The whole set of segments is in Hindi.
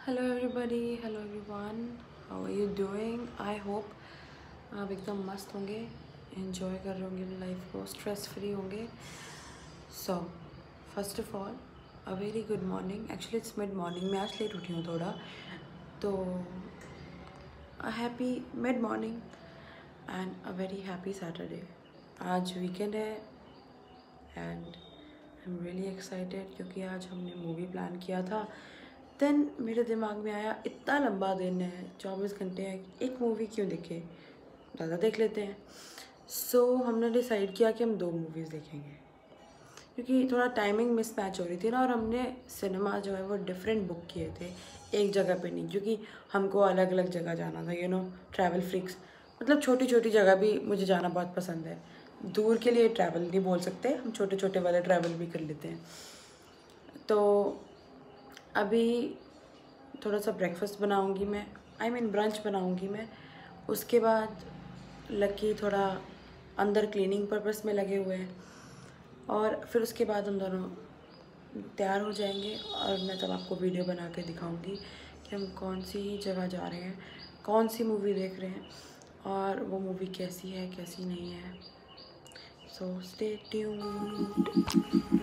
Hello everybody, hello everyone, how are you doing? I hope आप एकदम मस्त होंगे, एंजॉय कर रहे होंगे लाइफ को, स्ट्रेस फ्री होंगे। So first of all a very good morning. Actually it's mid morning, मैं आज लेट उठी हूँ थोड़ा, तो a happy mid morning and a very happy Saturday. आज वीकेंड है and I am really excited क्योंकि आज हमने मूवी प्लान किया था। देन मेरे दिमाग में आया इतना लंबा दिन है, 24 घंटे हैं, एक मूवी क्यों देखें, ज़्यादा देख लेते हैं। सो हमने डिसाइड किया कि हम 2 मूवीज़ देखेंगे क्योंकि थोड़ा टाइमिंग मिसमैच हो रही थी ना, और हमने सिनेमा जो है वो डिफरेंट बुक किए थे, एक जगह पे नहीं, क्योंकि हमको अलग अलग जगह जाना था। ट्रैवल फ्रिक्स, मतलब छोटी छोटी जगह भी मुझे जाना बहुत पसंद है। दूर के लिए ट्रैवल नहीं बोल सकते, हम छोटे छोटे वाले ट्रैवल भी कर लेते हैं। तो अभी थोड़ा सा ब्रेकफास्ट बनाऊंगी मैं, आई मीन ब्रंच बनाऊंगी मैं। उसके बाद लकी थोड़ा अंदर क्लीनिंग पर्पस में लगे हुए हैं, और फिर उसके बाद हम दोनों तैयार हो जाएंगे और मैं तब आपको वीडियो बना के दिखाऊंगी कि हम कौन सी जगह जा रहे हैं, कौन सी मूवी देख रहे हैं, और वो मूवी कैसी है कैसी नहीं है। So stay tuned.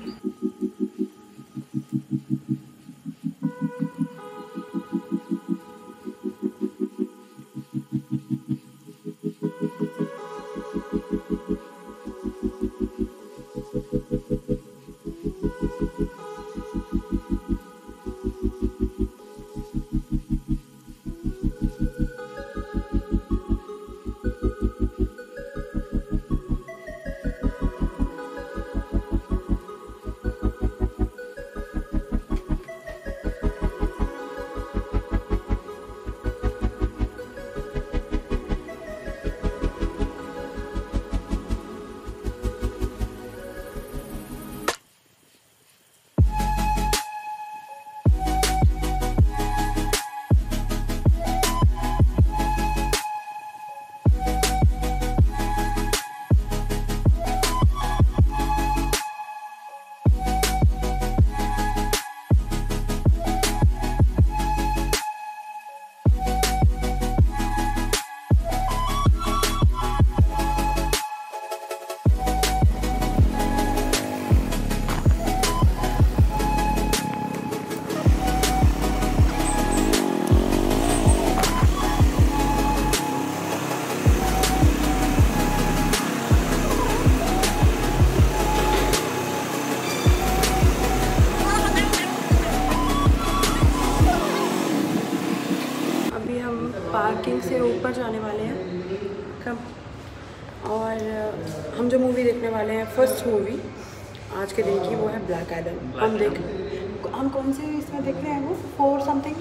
पार्किंग से ऊपर जाने वाले हैं कम, और हम जो मूवी देखने वाले हैं, फर्स्ट मूवी आज के दिन की, वो है ब्लैक एडम। हम कौन से इसमें देख रहे हैं, वो 4 समथिंग।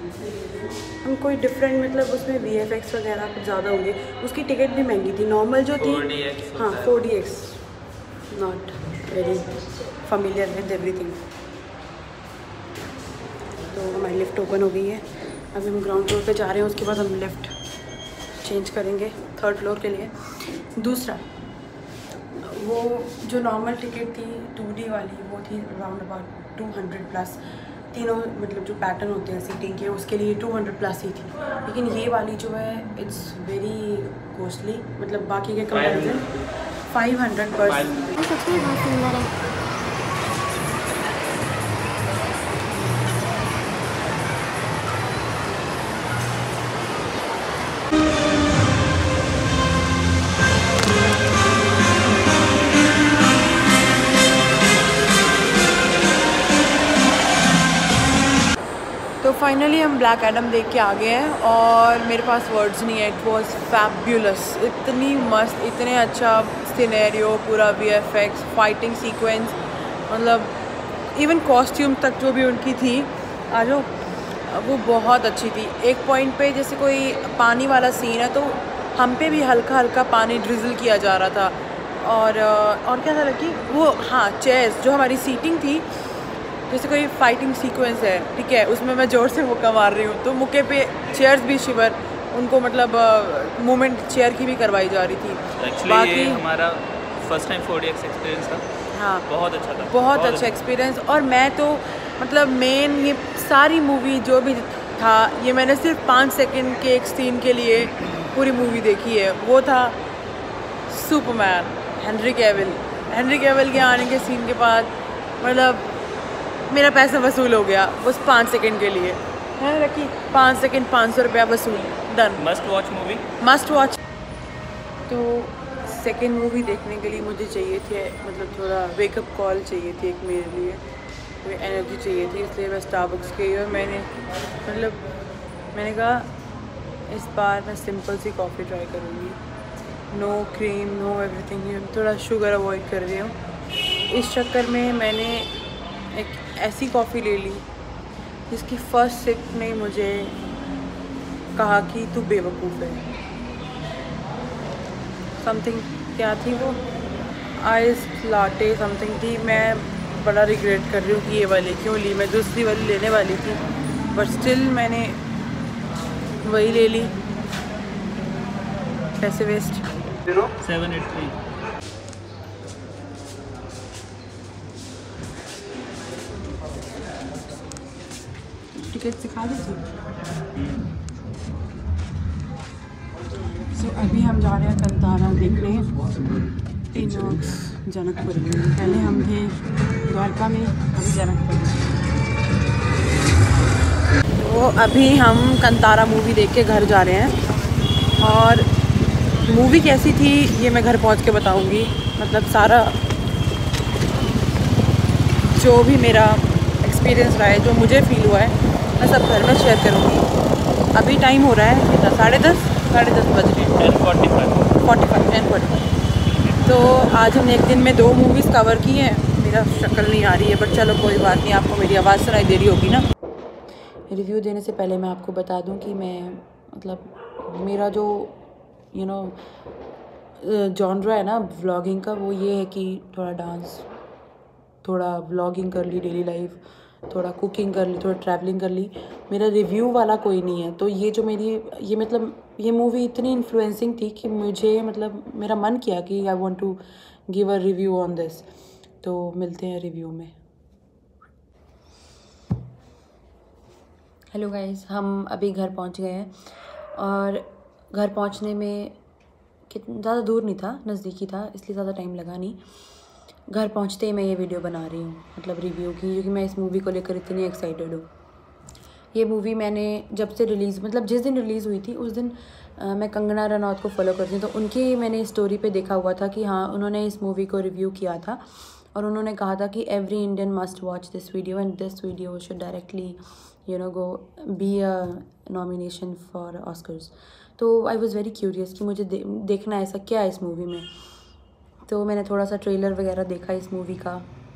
हम कोई डिफरेंट, मतलब उसमें VFX वगैरह कुछ ज़्यादा होंगे। उसकी टिकट भी महंगी थी, नॉर्मल जो थी। हाँ, 4DX, not very familiar with everything. तो हमारी लिफ्ट ओपन हो गई है, अभी हम ग्राउंड फ्लोर पे जा रहे हैं, उसके बाद हम लिफ्ट चेंज करेंगे 3rd फ्लोर के लिए। दूसरा, वो जो नॉर्मल टिकट थी 2D वाली, वो थी अराउंड अबाउट 200+। तीनों मतलब जो पैटर्न होते हैं सीटिंग के, उसके लिए 200+ ही थी। लेकिन ये वाली जो है इट्स वेरी कॉस्टली, मतलब बाकी के कंपेरिजन 500 पर। सच में बहुत सुंदर है। तो फाइनली हम ब्लैक एडम देख के आ गए हैं, और मेरे पास वर्ड्स नहीं है। इट वॉज फैब्युलस, इतनी मस्त, इतने अच्छा सिनेरियो, पूरा VFX, फाइटिंग सीक्वेंस, मतलब इवन कॉस्ट्यूम तक जो भी उनकी थी आजो, वो बहुत अच्छी थी। एक पॉइंट पे जैसे कोई पानी वाला सीन है, तो हम पे भी हल्का हल्का पानी ड्रिजल किया जा रहा था। और क्या था लकी, वो हाँ, चेयर्स जो हमारी सीटिंग थी, जैसे कोई फाइटिंग सीक्वेंस है, ठीक है, उसमें मैं ज़ोर से मुक्का मार रही हूँ, तो मुक्के पे चेयर्स भी शिवर, उनको मतलब मूवमेंट चेयर की भी करवाई जा रही थी। बाकी हमारा फर्स्ट टाइम 4DX एक्सपीरियंस था। हाँ, बहुत अच्छा था, बहुत अच्छा एक्सपीरियंस। और मैं तो मतलब मेन ये सारी मूवी जो भी था, ये मैंने सिर्फ 5 सेकंड के एक सीन के लिए पूरी मूवी देखी है। वो था सुपरमैन, हेनरी कैविल के आने के सीन के बाद मतलब मेरा पैसा वसूल हो गया बस 5 सेकंड के लिए है। रखी 5 सेकंड 500 रुपया वसूल, डन। Must watch. तो सेकंड मूवी देखने के लिए मुझे चाहिए थे मतलब थोड़ा वेकअप कॉल चाहिए थी एक मेरे लिए, कोई एनर्जी चाहिए थी, इसलिए मैं स्टारबक्स गई और मैंने कहा इस बार मैं सिंपल सी कॉफ़ी ट्राई करूँगी, नो क्रीम नो एवरीथिंग, थोड़ा शुगर अवॉइड कर रही हूँ। इस चक्कर में मैंने एक ऐसी कॉफ़ी ले ली जिसकी फर्स्ट सिप में मुझे कहा कि तू बेवकूफ़ है। समथिंग क्या थी वो, आइस लाटे समथिंग थी। मैं बड़ा रिग्रेट कर रही हूँ कि ये वाली क्यों ली, मैं दूसरी वाली लेने वाली थी बट स्टिल मैंने वही ले ली, पैसे वेस्ट। 783 टिकट सिखा दीजिए। सो अभी हम जा रहे हैं कंतारा देखने, इनॉक्स जनकपुर में। पहले हम थे द्वारका में, अभी जनकपुर में। तो अभी हम कंतारा मूवी देख के घर जा रहे हैं और मूवी कैसी थी ये मैं घर पहुंच के बताऊंगी। मतलब सारा जो भी मेरा एक्सपीरियंस रहा है, जो मुझे फील हुआ है, मैं सब घर में शेयर करूँगी। अभी टाइम हो रहा है कितना, 10:30 बज रहे हैं, 10:45। तो आज हमने एक दिन में 2 मूवीज़ कवर की हैं। मेरा शक्ल नहीं आ रही है बट चलो कोई बात नहीं, आपको मेरी आवाज़ सुनाई दे रही होगी ना। रिव्यू देने से पहले मैं आपको बता दूं कि मैं मतलब मेरा जो जॉनरा है ना व्लॉगिंग का, वो ये है कि थोड़ा डांस, थोड़ा व्लॉगिंग कर ली, डेली लाइफ, थोड़ा कुकिंग कर ली, थोड़ा ट्रैवलिंग कर ली। मेरा रिव्यू वाला कोई नहीं है। तो ये जो ये मूवी इतनी इन्फ्लुएंसिंग थी कि मुझे मतलब मेरा मन किया कि I want to give a review on this. तो मिलते हैं रिव्यू में। हेलो गाइस, हम अभी घर पहुंच गए हैं और घर पहुंचने में कितना ज़्यादा दूर नहीं था, नज़दीकी था, इसलिए ज़्यादा टाइम लगा नहीं। घर पहुंचते ही मैं ये वीडियो बना रही हूँ मतलब रिव्यू की, क्योंकि मैं इस मूवी को लेकर इतनी एक्साइटेड हूँ। ये मूवी मैंने जब से रिलीज़ मतलब जिस दिन रिलीज़ हुई थी उस दिन मैं कंगना रनौत को फॉलो करती हूँ, तो उनकी मैंने स्टोरी पे देखा हुआ था कि हाँ उन्होंने इस मूवी को रिव्यू किया था और उन्होंने कहा था कि every Indian must watch this video and this video should directly go be a nomination for Oscars. तो आई वॉज़ वेरी क्यूरियस कि मुझे देखना ऐसा क्या है इस मूवी में। तो मैंने थोड़ा सा ट्रेलर वगैरह देखा इस मूवी का,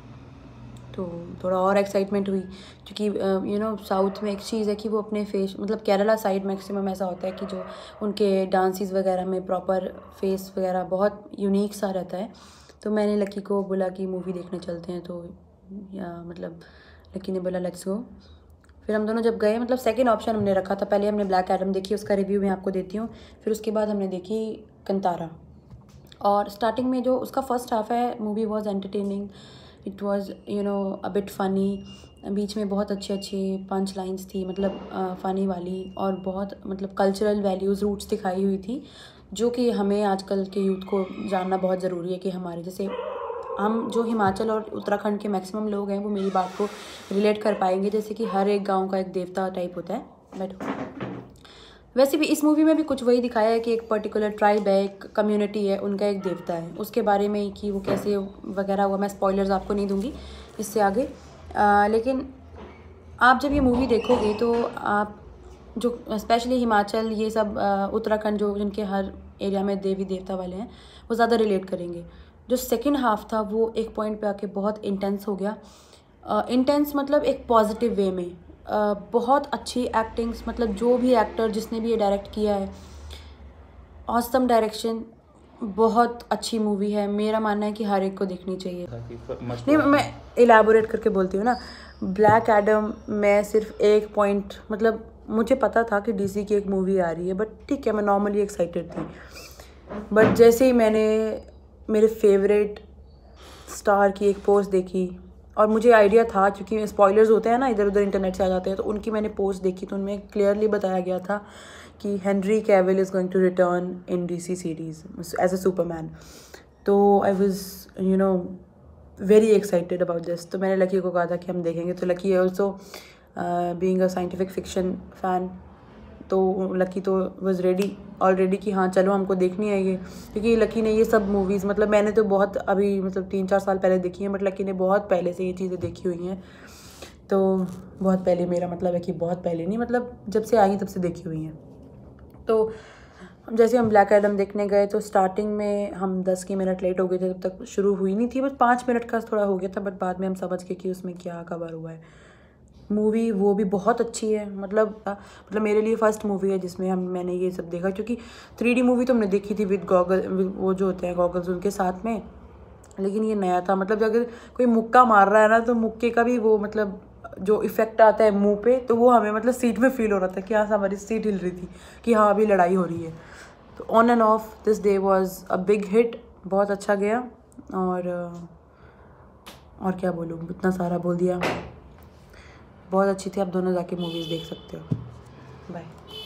तो थोड़ा और एक्साइटमेंट हुई, क्योंकि साउथ में एक चीज़ है कि वो अपने फेस मतलब केरला साइड मैक्सिमम ऐसा होता है कि जो उनके डांसेस वगैरह में प्रॉपर फेस वगैरह बहुत यूनिक सा रहता है। तो मैंने लकी को बोला कि मूवी देखने चलते हैं, तो मतलब लकी ने बोला लेट्स गो। फिर हम दोनों जब गए, मतलब सेकंड ऑप्शन हमने रखा था, पहले हमने ब्लैक एडम देखी, उसका रिव्यू मैं आपको देती हूँ, फिर उसके बाद हमने देखी कंतारा। और स्टार्टिंग में जो उसका फर्स्ट हाफ है movie was entertaining, it was a bit funny, बीच में बहुत अच्छी पंच लाइन्स थी मतलब फ़नी वाली, और बहुत मतलब कल्चरल वैल्यूज़ रूट्स दिखाई हुई थी, जो कि हमें आजकल के यूथ को जानना बहुत ज़रूरी है कि हमारे जैसे हम जो हिमाचल और उत्तराखंड के मैक्सिमम लोग हैं वो मेरी बात को रिलेट कर पाएंगे, जैसे कि हर एक गांव का एक देवता टाइप होता है। बट वैसे भी इस मूवी में भी कुछ वही दिखाया है कि एक पर्टिकुलर ट्राइब है, एक कम्युनिटी है, उनका एक देवता है, उसके बारे में कि वो कैसे वगैरह हुआ। मैं स्पॉयलर्स आपको नहीं दूंगी इससे आगे, लेकिन आप जब ये मूवी देखोगे तो आप जो स्पेशली हिमाचल ये सब उत्तराखंड जो जिनके हर एरिया में देवी देवता वाले हैं वो ज़्यादा रिलेट करेंगे। जो सेकंड हाफ था वो एक पॉइंट पे आके बहुत इंटेंस हो गया, इंटेंस मतलब एक पॉजिटिव वे में। बहुत अच्छी एक्टिंग्स, मतलब जो भी एक्टर जिसने भी ये डायरेक्ट किया है, ऑसम डायरेक्शन, बहुत अच्छी मूवी है। मेरा मानना है कि हर एक को देखनी चाहिए। नहीं, मैं इलाबोरेट करके बोलती हूँ ना। ब्लैक एडम मैं सिर्फ एक पॉइंट, मतलब मुझे पता था कि डीसी की एक मूवी आ रही है, बट ठीक है मैं नॉर्मली एक्साइटेड थी, बट जैसे ही मैंने मेरे फेवरेट स्टार की एक पोस्ट देखी, और मुझे आइडिया था क्योंकि स्पॉयलर्स होते हैं ना इधर उधर इंटरनेट से आ जाते हैं, तो उनकी मैंने पोस्ट देखी तो उनमें क्लियरली बताया गया था कि Henry Cavill is going to return in DC series as a Superman. तो I was very excited about this. तो मैंने लकी को कहा था कि हम देखेंगे। तो Lucky also being a scientific fiction fan, तो लकी तो वॉज रेडी ऑलरेडी कि हाँ चलो हमको देखनी है ये, क्योंकि लकी ने ये सब मूवीज़, मतलब मैंने तो बहुत अभी मतलब 3-4 साल पहले देखी है, बट लकी ने बहुत पहले से ये चीज़ें देखी हुई हैं। तो बहुत पहले, मेरा मतलब है कि बहुत पहले नहीं, मतलब जब से आई तब से देखी हुई हैं। तो जैसे हम ब्लैक एडम देखने गए तो स्टार्टिंग में हम 10 मिनट लेट हो गए थे, तब तक शुरू हुई नहीं थी, बस 5 मिनट का थोड़ा हो गया था, बट बाद में हम समझ गए कि उसमें क्या कवर हुआ है। मूवी वो भी बहुत अच्छी है, मतलब मेरे लिए फ़र्स्ट मूवी है जिसमें मैंने ये सब देखा, क्योंकि 3D मूवी तो हमने देखी थी विद गॉगल, वो जो होते हैं गॉगल्स उनके साथ में, लेकिन ये नया था। मतलब अगर कोई मुक्का मार रहा है ना, तो मुक्के का भी वो मतलब जो इफ़ेक्ट आता है मुंह पे, तो वो हमें मतलब सीट में फील हो रहा था कि हाँ हमारी सीट हिल रही थी कि हाँ अभी लड़ाई हो रही है। तो on end of this day was a big hit, बहुत अच्छा गया। और क्या बोलूँ, इतना सारा बोल दिया। बहुत अच्छी थी, आप दोनों जाके मूवीज़ देख सकते हो। बाय।